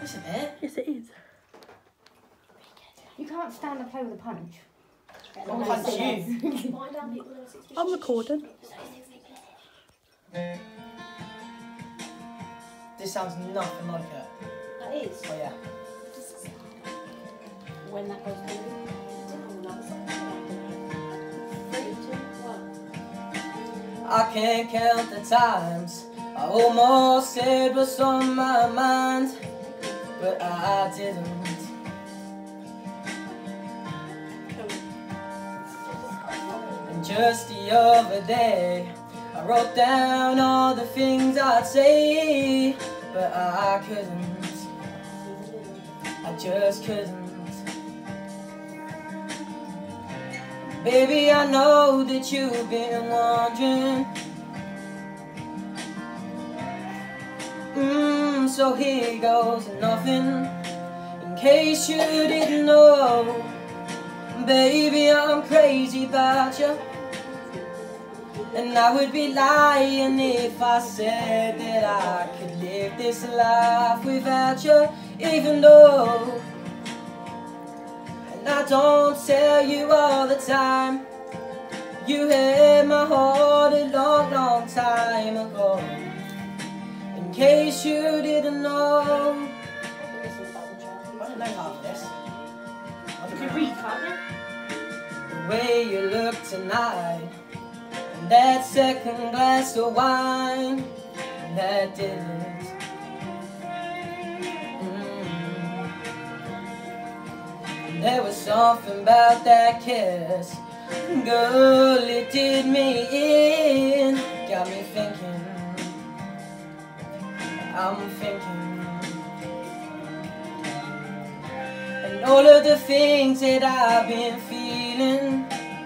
isn't it? Yes, it is. You can't stand and play with a punch. I'll punch you. I'm recording. This sounds nothing like it. That is. Oh yeah. When that goes through. 3, 2, 1. I can't count the times I almost said what's on my mind, but I didn't. And just the other day, I wrote down all the things I'd say, but I couldn't. I just couldn't. Baby, I know that you've been wondering. So here goes nothing, in case you didn't know. Baby, I'm crazy about you, and I would be lying if I said that I could live this life without you, even though. And I don't tell you all the time, you had my heart a long, long time ago. In case you didn't know. I don't know half of this. You can read, can't you? The way you look tonight, and that second glass of wine, that didn't. And there was something about that kiss, girl, it did me in. Got me thinking, I'm thinking. And all of the things that I've been feeling,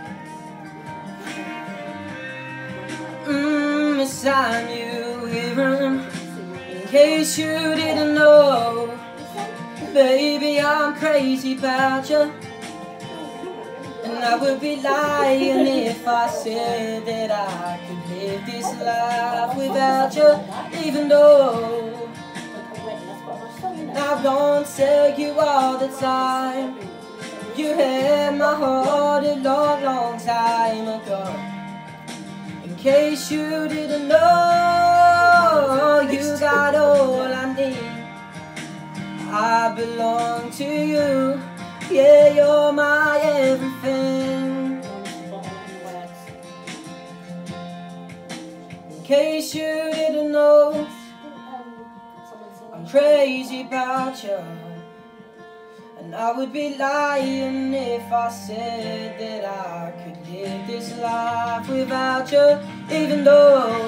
inside you even. In case you didn't know, baby, I'm crazy about you, and I would be lying if I said that I could live this life without you, even though. I won't tell you all the time, you had my heart a long, long time ago. In case you didn't know, you got all I need. I belong to you, yeah, you're my everything. In case you didn't know, I'm crazy about you, and I would be lying if I said that I could live this life without you, even though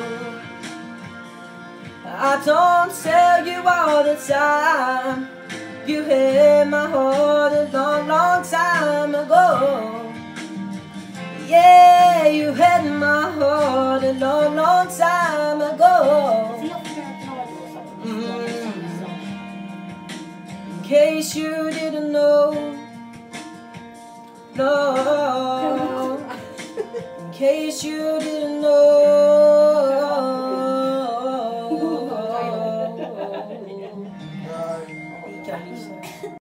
I don't tell you all the time, you had my heart a long, long time ago. Yeah, you had my heart a long, long time ago. In case you didn't know, no. In case you didn't know.